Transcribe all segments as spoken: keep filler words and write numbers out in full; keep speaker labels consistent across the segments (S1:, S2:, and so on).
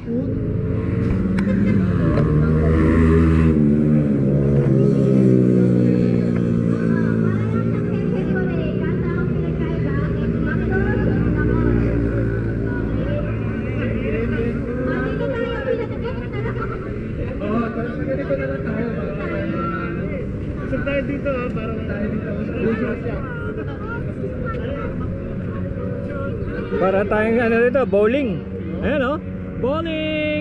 S1: Para tayong ano dito, bowling. Ayan o, bowling.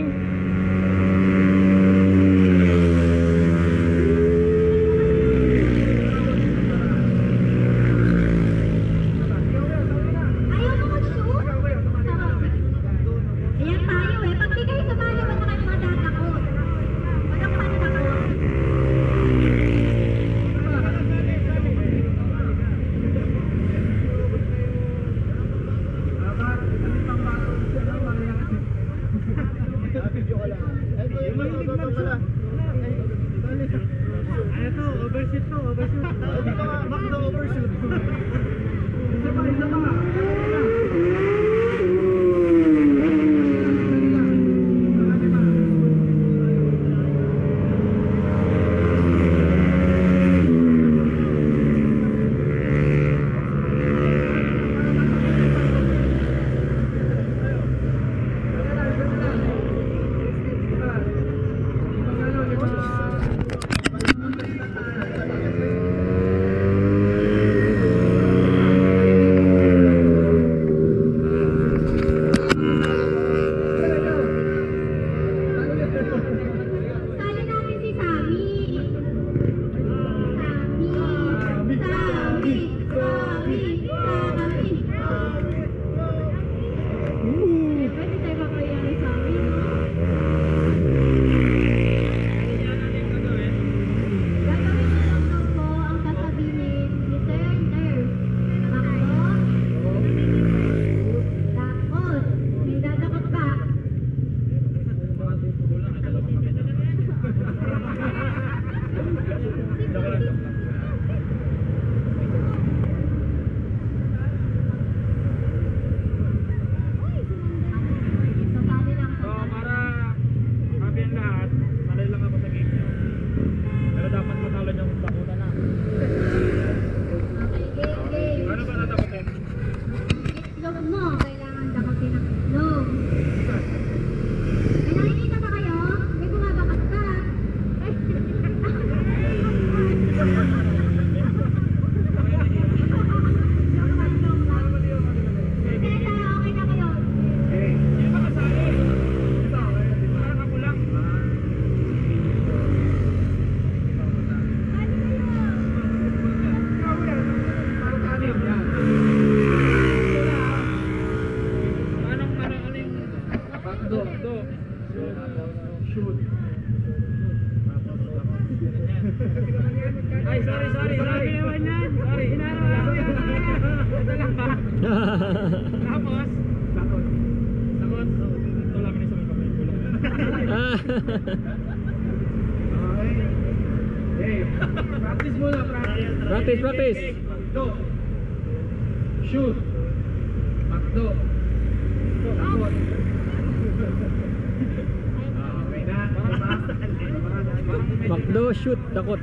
S2: Ay, sorry, sorry, sorry. Sorry, inaraw yan. Ito lang ba? Tapos, sakot. Sakot. Ito lang ni sa mga kamay. Okay. Hey, practice muna, practice.
S1: Practice, practice.
S2: Go. Shoot. Makdo. Sakot. Okay na.
S1: Makdo, shoot, dakot.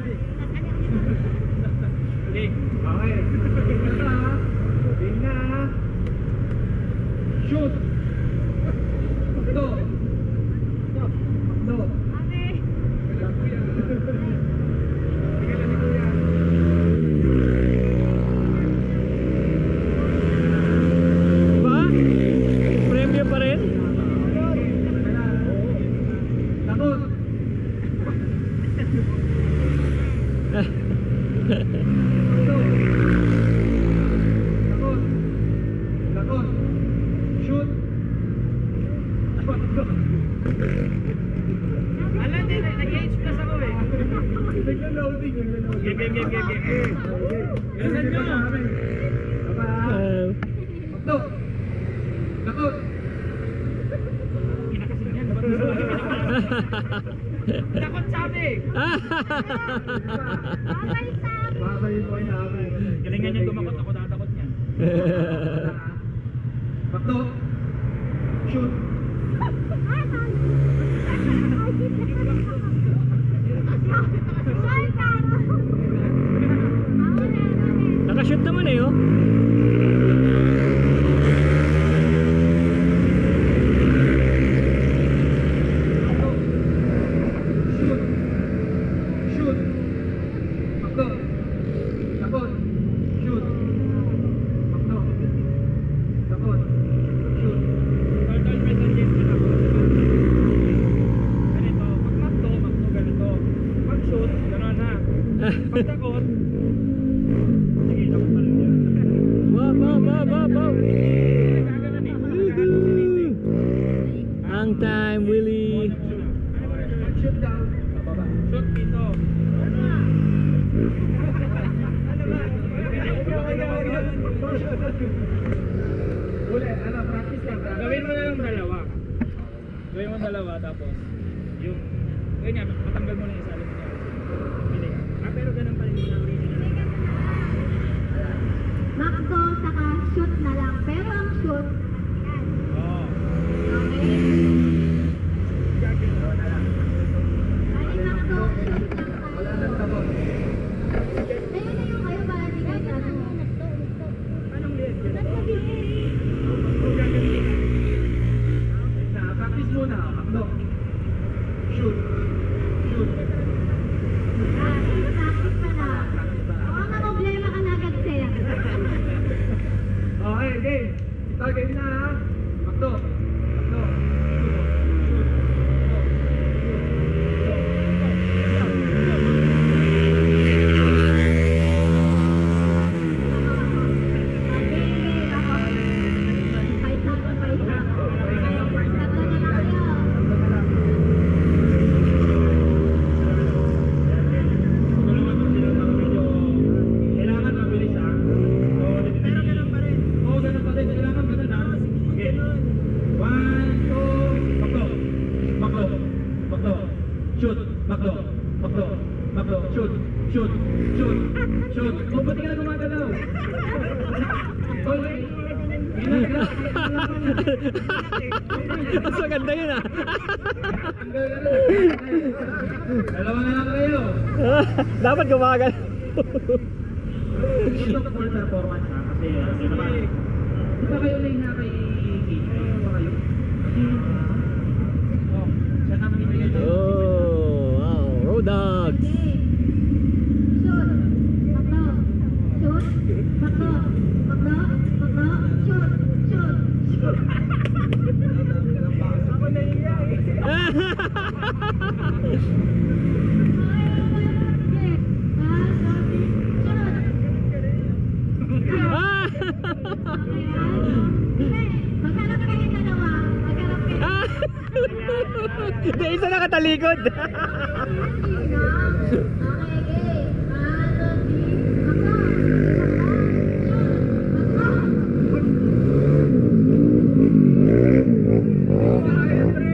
S2: Okay. Okay. Ito ha. Game na ha. Shoot. Makdo. Makdo.
S3: Okay.
S1: Ba? Premyo pa rin?
S2: Takot. Takot. Takot. Shoot. Alam din, nag-age plus ako eh. Nag-loading. Game, game, game, game, game. Gasan nyo.
S1: Uh,
S2: Takot. Takot. Kinakasin yan. Takot sabi. Babay po yung sabi. Galingan niya gumakot, ako tatakot niyan. Takot. Shoot. Pag takot, sige, takot pa rin yan.
S1: Wow, wow, wow, wow, wow.
S2: Nagkaganan eh.
S1: Ang time, Willie.
S2: Shoot down. Shoot dito. Ulit, ano, practice lang. Gawin mo na lang dalawa. Gawin mo dalawa, tapos yung, ganyan, matanggal mo na yung isa. Alam mo niya. Pili ka. Ah, pero ganun pa rin yung original.
S3: Makdo, saka shoot na lang. Pero ang shoot,
S2: Oo.
S3: okay?
S2: Gagawin na lang.
S3: Ay, makdo, shoot lang tayo. Ayun na yung kayo ba? Hindi kayo ano.
S2: Anong liit yun?
S3: Ba't mabilis?
S2: Kung gagawin ka. Na, practice muna. Makdo. Shoot. Shoot.
S3: Ah, practice pa na. Mukhang na problema ka na agad, sir.
S2: Okay, game. Ito, game na ha. Makdo. Makdo. Kailangan mabilis ha. Pero ganun pa rin. Oo, ganun pa rin. Kailangan ganun ha. Okay. One, two, makdo. Makdo. Makdo. Shoot. Makdo. Makdo. Makdo. Shoot. Shoot. Shoot. Shoot. Oh, ba't ka na gumagalaw? Oh, wait.
S1: Mas maganda yun ah.
S2: Ang ganda na. Dalawa na lang kayo.
S1: Dapat gumagal.
S2: Gusto ko full performance ha. Kasi ano naman. Di ba kayo lane na kay Kate? Di ba kayo? Oh, siya naman ibigay na.
S1: Oh, wow. Road dogs.
S3: Shoot. Makdo. Shoot. Makdo. Makdo. Makdo. Shoot. Shoot. Shoot.
S2: Ako naiiyak eh.
S1: Ah!
S3: Maghanap kayo dalawa. Maghanap kayo.
S1: Ah! Hindi, isa nakatalikod.
S3: Okay, game. Ano, di? Makdo. Makdo. Shoot. Makdo.